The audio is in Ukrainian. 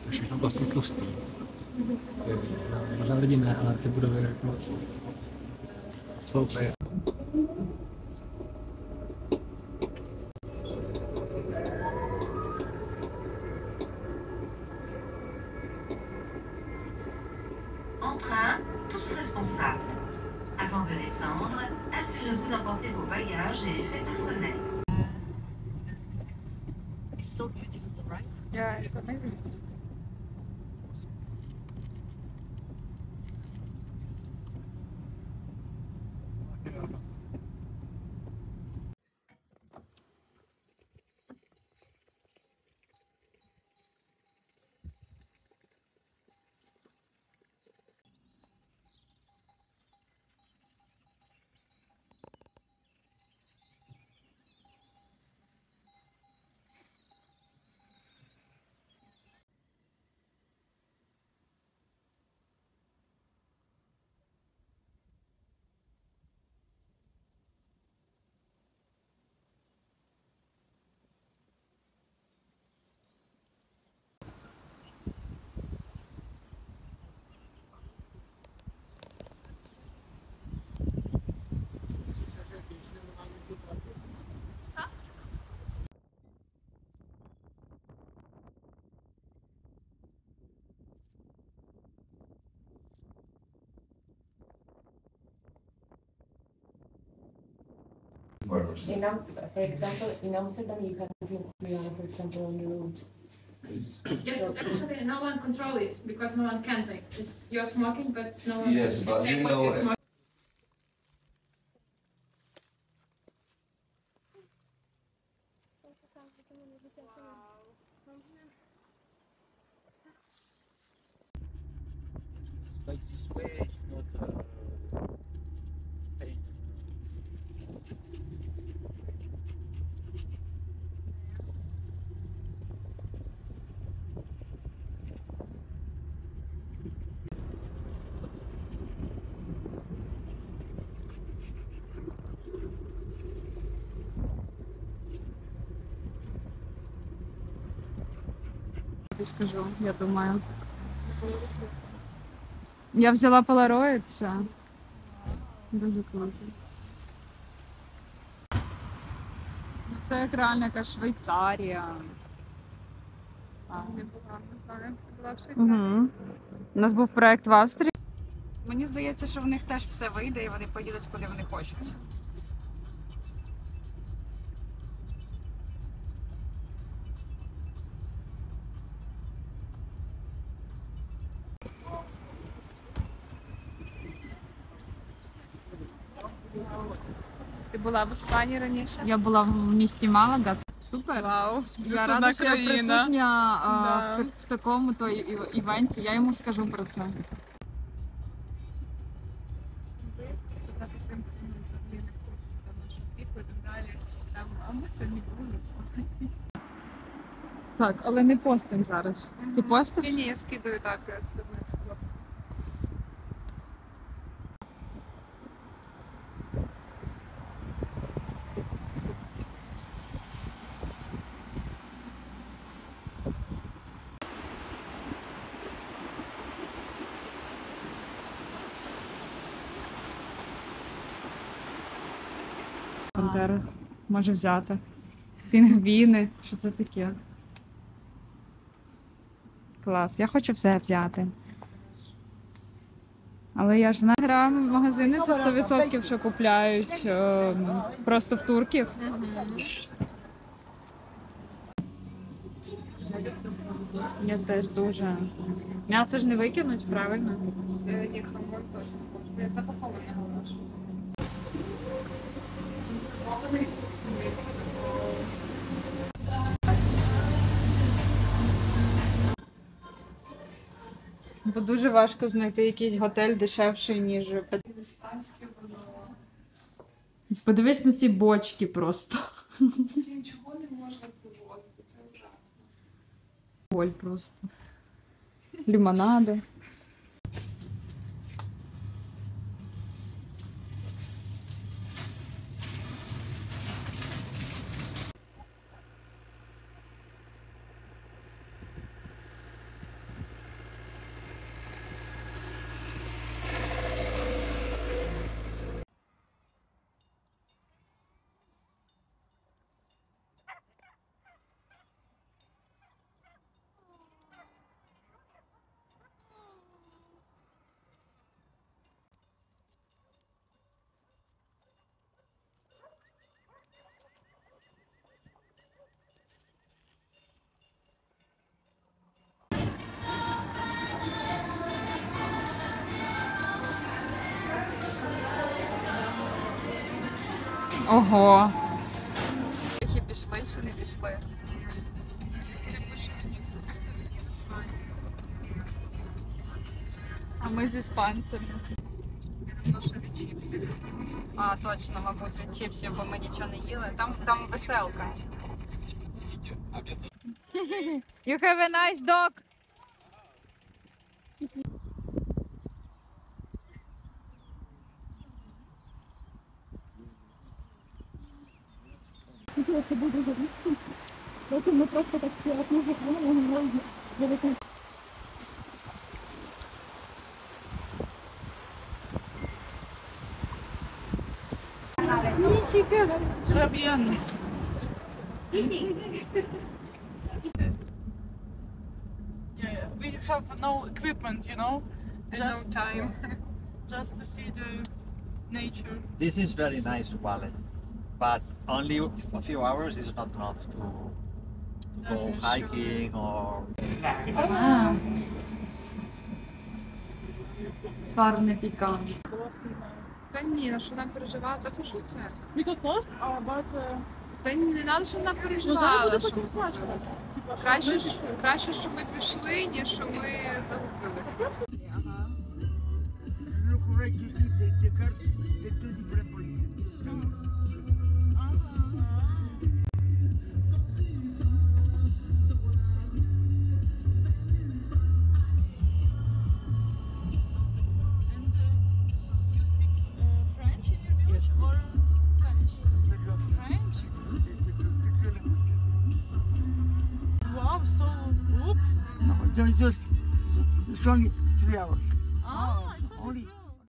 všechno vlastně tlustý. Možná lidi ne, ale ty budovy jako sloupy. En train, tous responsables. Avant de descendre, assurez-vous d'emporter vos bagages et effets personnels. It's so beautiful, right? Yeah, it's amazing. For example, in Amsterdam, you can see marijuana, for example, on the road. Yes, but actually no one control it because no one can take. It's, you're smoking, but no one Yes, can but say you what know, you're smoking. Like this way, it's not pain. Скажу, я думаю. Я взяла Polaroid, все. Дуже круто. Ну, це як реально якась Швейцарія. Угу. У нас був проєкт в Австрії. Мені здається, що в них теж все вийде і вони поїдуть куди вони хочуть. Ти була в Іспанії раніше? Я була в місті Малага. Це супер. Вау, Я рада, що я присутня в такому то івенті. Я йому скажу про це. Сказати тим, хто взагалі не в курсі там нашого кліпу і так далі. Там, а ми сьогодні були в Іспанії. Так, але не постим зараз. Ти постиш? Ні, я скидаю так, я сьогодні скидаю. Пантера може взяти. Пінгвіни. Що це таке? Клас. Я хочу все взяти. Але я ж знаю, магазини це 100% що купляють просто в турків. Я теж дуже. М'ясо ж не викинуть, правильно? Ні, хамон точно можна. Запаковане головне. Бо дуже важко знайти якийсь готель дешевший, ніж... Іспанське воно. Подивись на ці бочки просто. Нічого не можна приводити, це ужасно. Боль просто. Лимонади. Ого. Які пішли чи не пішли? А ми з іспанцями. Від чіпсів. А, точно, мабуть, від чіпсів, бо ми нічого не їли. Там веселка. You have a nice dog. Yeah, we have no equipment, you know, Just no time. just to see the nature. This is very nice wallet, but only a few hours is not enough to go hiking or. Парне пікант. Та ні, на що вона переживала? Та то що це? We got lost, but Та ні, не треба, щоб вона ну, переживала. зараз що- буде потім смачувати. Типа, що Краще, ми краще, що ми пішли, ніж що ми загубилися. Ага. Look right, you see the car, the two different polices. You speak French in your village or Spanish? French? Wow, so whoop. No, it's only 3 hours.